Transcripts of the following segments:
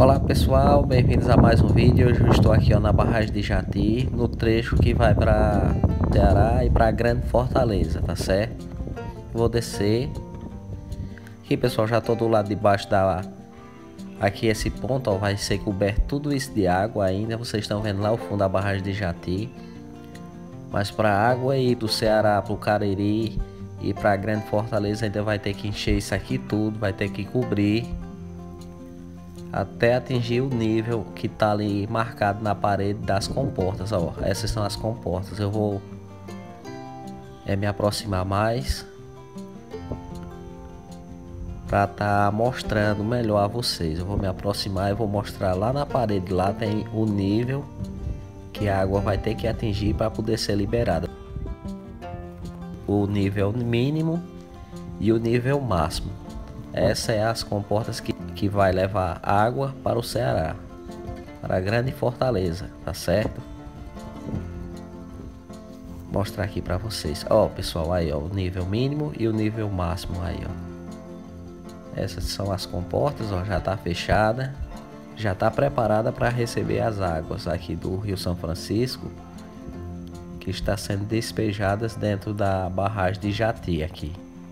Olá pessoal, bem-vindos a mais um vídeo. Hoje eu estou aqui na barragem de Jati, no trecho que vai para Ceará e para Grande Fortaleza, tá certo? Vou descer. Aqui pessoal, já estou do lado de baixo aqui esse ponto, ó, vai ser coberto tudo isso de água ainda. Vocês estão vendo lá o fundo da barragem de Jati. Mas para a água ir do Ceará para o Cariri e para Grande Fortaleza ainda vai ter que encher isso aqui tudo, vai ter que cobrir até atingir o nível que tá ali marcado na parede das comportas, ó. Essas são as comportas. Eu vou me aproximar mais para tá mostrando melhor a vocês. Eu vou me aproximar e vou mostrar lá na parede. Lá tem o nível que a água vai ter que atingir para poder ser liberada. O nível mínimo e o nível máximo. Essas são as comportas que vai levar água para o Ceará, para a Grande Fortaleza, tá certo? Vou mostrar aqui para vocês, ó pessoal, aí ó, o nível mínimo e o nível máximo aí, ó. Essas são as comportas, ó, já tá fechada, já tá preparada para receber as águas aqui do Rio São Francisco, que está sendo despejadas dentro da barragem de Jati aqui.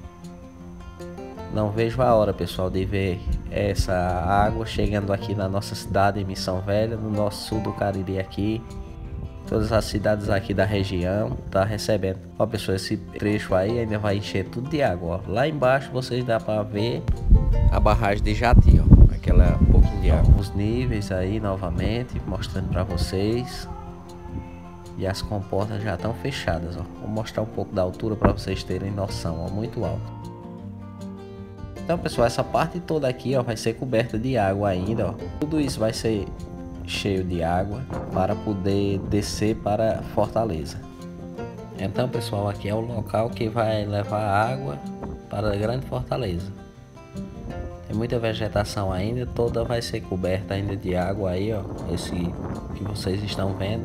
Não vejo a hora, pessoal, de ver essa água chegando aqui na nossa cidade, em Missão Velha, no nosso sul do Cariri aqui. Todas as cidades aqui da região tá recebendo. Ó, pessoal, esse trecho aí ainda vai encher tudo de água, ó. Lá embaixo vocês dá para ver a barragem de Jati, ó. Aquela pouquinho de água. Os níveis aí novamente, mostrando para vocês. E as comportas já estão fechadas, ó. Vou mostrar um pouco da altura para vocês terem noção, ó. Muito alto. Então pessoal, essa parte toda aqui, ó, vai ser coberta de água ainda, ó. Tudo isso vai ser cheio de água para poder descer para Fortaleza. Então pessoal, aqui é o local que vai levar água para a Grande Fortaleza. Tem muita vegetação ainda, toda vai ser coberta ainda de água aí, ó. Esse que vocês estão vendo.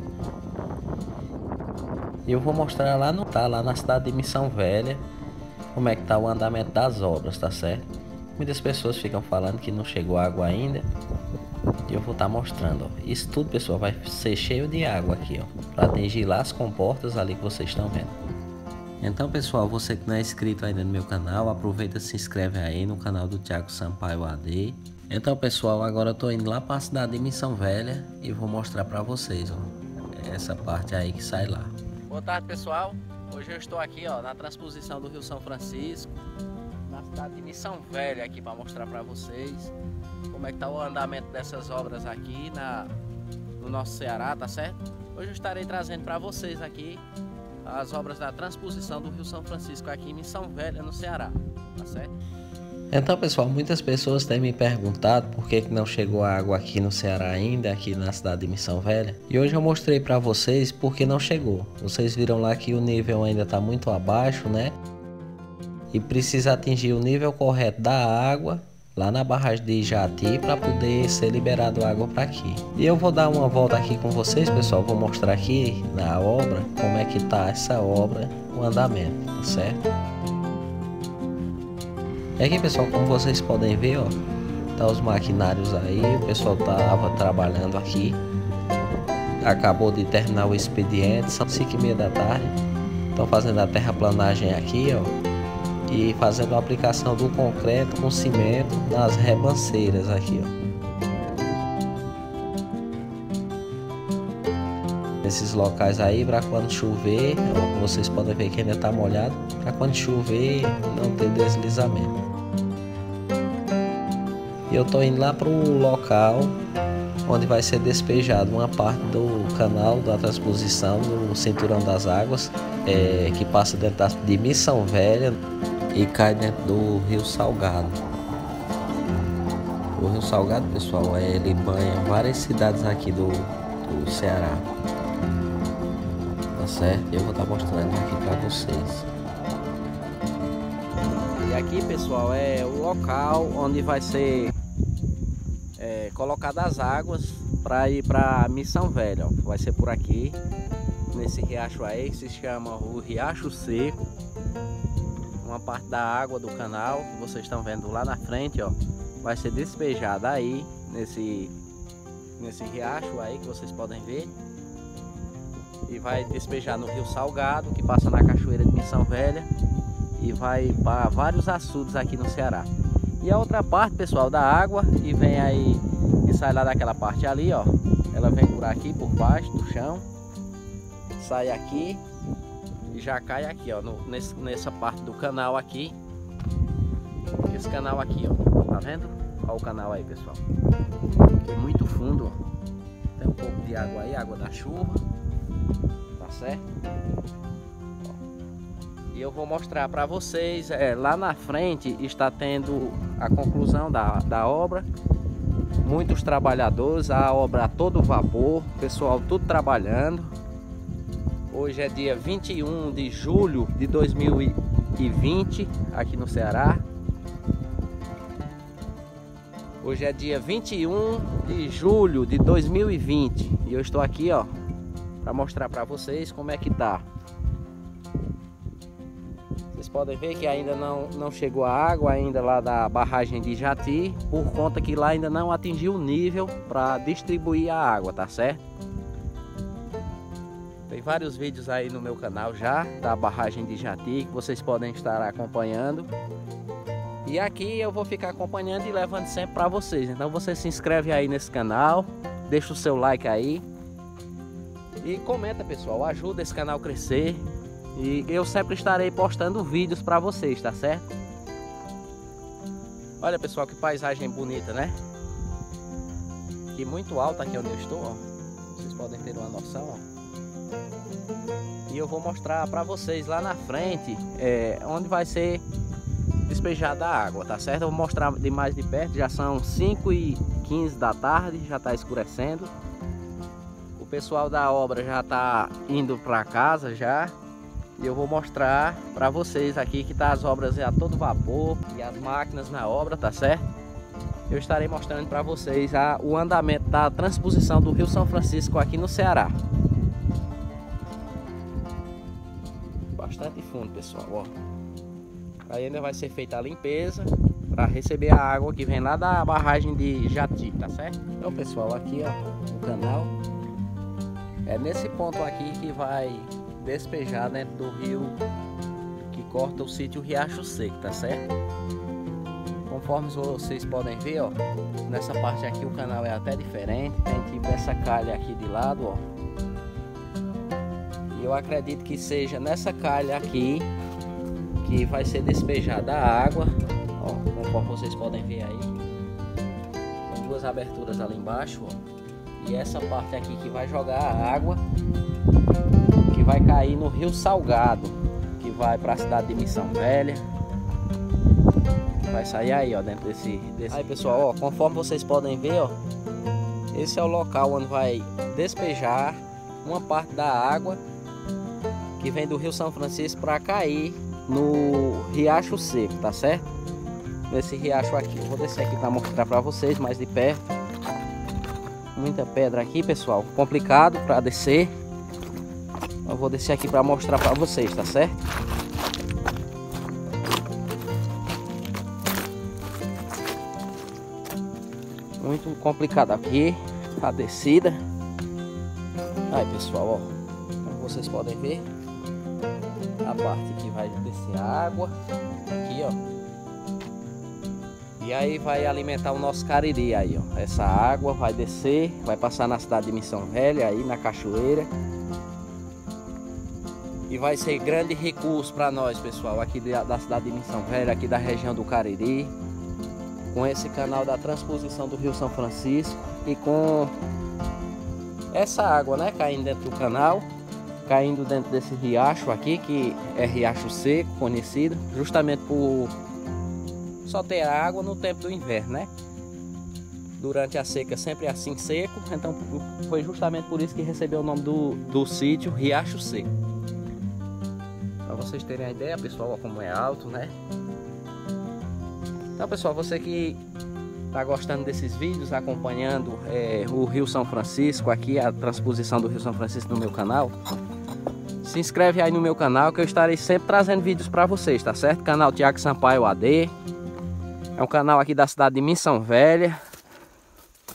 E eu vou mostrar lá na cidade de Missão Velha como é que tá o andamento das obras, tá certo? Muitas pessoas ficam falando que não chegou água ainda. E eu vou estar mostrando, ó. Isso tudo, pessoal, vai ser cheio de água aqui, ó, para atingir lá as comportas ali que vocês estão vendo. Então, pessoal, você que não é inscrito ainda no meu canal, aproveita e se inscreve aí no canal do Thiago Sampaio AD. Então, pessoal, agora eu tô indo lá para a cidade de Missão Velha e vou mostrar para vocês, ó, essa parte aí que sai lá. Boa tarde, pessoal. Hoje eu estou aqui, ó, na transposição do Rio São Francisco, na cidade de Missão Velha, aqui para mostrar para vocês como é que tá o andamento dessas obras aqui no nosso Ceará, tá certo? Hoje eu estarei trazendo para vocês aqui as obras da transposição do Rio São Francisco aqui em Missão Velha, no Ceará, tá certo? Então, pessoal, muitas pessoas têm me perguntado por que não chegou água aqui no Ceará ainda, aqui na cidade de Missão Velha. E hoje eu mostrei para vocês por que não chegou. Vocês viram lá que o nível ainda está muito abaixo, né? E precisa atingir o nível correto da água lá na barragem de Jati para poder ser liberado água para aqui. E eu vou dar uma volta aqui com vocês, pessoal. Vou mostrar aqui na obra como é que tá essa obra, o andamento, tá certo? E aqui, pessoal, como vocês podem ver, ó, tá os maquinários aí, o pessoal tava trabalhando aqui. Acabou de terminar o expediente, são 5h30 da tarde. Estão fazendo a terraplanagem aqui, ó, e fazendo a aplicação do concreto com cimento nas rebanceiras aqui, ó. Esses locais aí, para quando chover, ó, vocês podem ver que ainda tá molhado, para quando chover não ter deslizamento. E eu tô indo lá pro local onde vai ser despejado uma parte do canal da transposição do Cinturão das Águas, que passa dentro de Missão Velha e cai dentro do Rio Salgado. O Rio Salgado, pessoal, ele banha várias cidades aqui do Ceará. Tá certo? Eu vou estar mostrando aqui para vocês. E aqui, pessoal, é o local onde vai ser colocadas as águas para ir para Missão Velha, ó. Vai ser por aqui, nesse riacho aí, que se chama o Riacho Seco. Uma parte da água do canal que vocês estão vendo lá na frente, ó, vai ser despejada aí nesse riacho aí que vocês podem ver. E vai despejar no Rio Salgado, que passa na Cachoeira de Missão Velha. E vai para vários açudes aqui no Ceará. E a outra parte, pessoal, da água, que vem aí, que sai lá daquela parte ali, ó. Ela vem por aqui, por baixo do chão. Sai aqui e já cai aqui, ó, nessa parte do canal aqui. Esse canal aqui, ó, tá vendo? Olha o canal aí, pessoal. Aqui muito fundo, ó. Tem um pouco de água aí, água da chuva. Tá certo? E eu vou mostrar para vocês, lá na frente está tendo a conclusão da obra. Muitos trabalhadores, a obra a todo vapor, pessoal tudo trabalhando. Hoje é dia 21 de julho de 2020 aqui no Ceará. Hoje é dia 21 de julho de 2020 e eu estou aqui, ó, para mostrar para vocês como é que tá. Vocês podem ver que ainda não chegou a água ainda lá da barragem de Jati, por conta que lá ainda não atingiu o nível para distribuir a água, tá certo? Tem vários vídeos aí no meu canal já da barragem de Jati que vocês podem estar acompanhando. E aqui eu vou ficar acompanhando e levando sempre para vocês. Então você se inscreve aí nesse canal, deixa o seu like aí e comenta, pessoal, ajuda esse canal a crescer. E eu sempre estarei postando vídeos para vocês, tá certo? Olha, pessoal, que paisagem bonita, né? E muito alta aqui onde eu estou, ó. Vocês podem ter uma noção, ó. E eu vou mostrar para vocês lá na frente onde vai ser despejada a água, tá certo? Eu vou mostrar de mais de perto. Já são 5h15 da tarde, já está escurecendo. O pessoal da obra já está indo para casa já. E eu vou mostrar para vocês aqui que tá as obras a todo vapor e as máquinas na obra, tá certo? Eu estarei mostrando para vocês o andamento da transposição do Rio São Francisco aqui no Ceará. Bastante fundo, pessoal, ó. Aí ainda vai ser feita a limpeza para receber a água que vem lá da barragem de Jati, tá certo? Então, pessoal, aqui, ó, o canal. É nesse ponto aqui que vai despejar dentro do rio que corta o sítio Riacho Seco, tá certo? Conforme vocês podem ver, ó, nessa parte aqui o canal é até diferente, tem tipo essa calha aqui de lado, ó. E eu acredito que seja nessa calha aqui que vai ser despejada a água, ó, conforme vocês podem ver aí. Tem duas aberturas ali embaixo, ó. E essa parte aqui que vai jogar a água que vai cair no Rio Salgado, que vai para a cidade de Missão Velha. Vai sair aí, ó, dentro desse... Aí, pessoal, ó, conforme vocês podem ver, ó, esse é o local onde vai despejar uma parte da água que vem do Rio São Francisco para cair no Riacho Seco, tá certo? Nesse riacho aqui. Eu vou descer aqui para mostrar para vocês mais de perto. Muita pedra aqui, pessoal, complicado para descer. Eu vou descer aqui para mostrar para vocês, tá certo? Muito complicado aqui a descida. Aí, pessoal, ó, como vocês podem ver, a parte que vai descer a água aqui, ó. E aí vai alimentar o nosso Cariri aí, ó. Essa água vai descer, vai passar na cidade de Missão Velha, aí na cachoeira. E vai ser grande recurso para nós, pessoal, aqui da cidade de Missão Velha, aqui da região do Cariri. Com esse canal da transposição do Rio São Francisco e com essa água, né, caindo dentro do canal, caindo dentro desse riacho aqui, que é Riacho Seco, conhecido, justamente por só ter água no tempo do inverno, né? Durante a seca sempre assim seco, então foi justamente por isso que recebeu o nome do sítio Riacho Seco. Para vocês terem a ideia, pessoal, ó, como é alto, né? Então, pessoal, você que está gostando desses vídeos, acompanhando o Rio São Francisco, aqui a transposição do Rio São Francisco no meu canal, se inscreve aí no meu canal que eu estarei sempre trazendo vídeos para vocês, tá certo? Canal Thiago Sampaio AD. É um canal aqui da cidade de Missão Velha.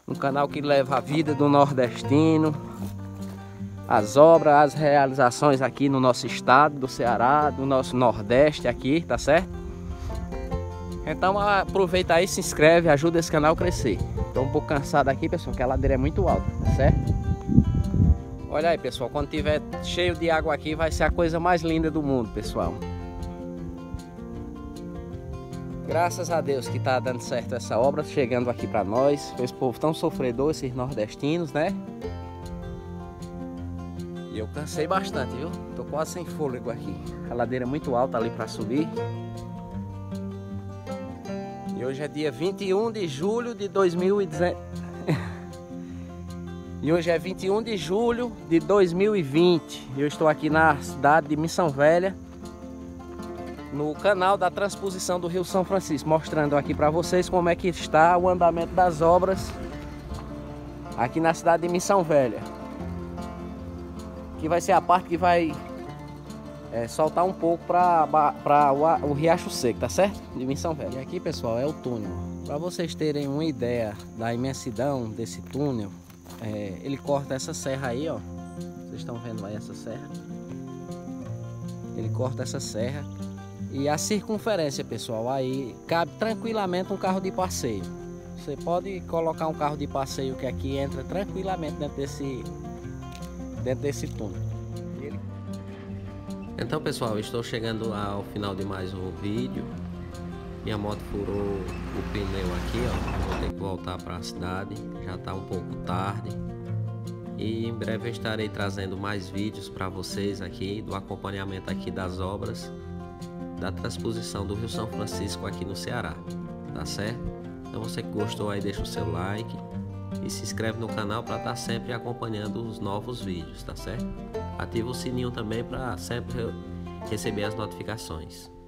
Um canal que leva a vida do nordestino, as obras, as realizações aqui no nosso estado do Ceará, do nosso Nordeste aqui, tá certo? Então aproveita aí, se inscreve, ajuda esse canal a crescer. Tô um pouco cansado aqui, pessoal, que a ladeira é muito alta, tá certo? Olha aí, pessoal, quando tiver cheio de água aqui vai ser a coisa mais linda do mundo, pessoal. Graças a Deus que tá dando certo essa obra, chegando aqui pra nós. Esse povo tão sofredor, esses nordestinos, né? E eu cansei bastante, viu? Tô quase sem fôlego aqui. A ladeira é muito alta ali pra subir. E hoje é dia 21 de julho de 2019. E hoje é 21 de julho de 2020. Eu estou aqui na cidade de Missão Velha, no canal da transposição do Rio São Francisco, mostrando aqui para vocês como é que está o andamento das obras aqui na cidade de Missão Velha. Que vai ser a parte que vai soltar um pouco para o Riacho Seco, tá certo? De Missão Velha. E aqui, pessoal, é o túnel. Para vocês terem uma ideia da imensidão desse túnel, ele corta essa serra aí, ó. Vocês estão vendo aí essa serra? Ele corta essa serra. E a circunferência, pessoal, aí cabe tranquilamente um carro de passeio. Você pode colocar um carro de passeio que aqui entra tranquilamente dentro desse túnel. Então, pessoal, estou chegando ao final de mais um vídeo. Minha moto furou o pneu aqui, ó. Vou ter que voltar para a cidade. Já está um pouco tarde. E em breve eu estarei trazendo mais vídeos para vocês aqui do acompanhamento aqui das obras da transposição do Rio São Francisco aqui no Ceará, tá certo? Então você que gostou aí, deixa o seu like e se inscreve no canal para estar sempre acompanhando os novos vídeos, tá certo? Ativa o sininho também para sempre receber as notificações.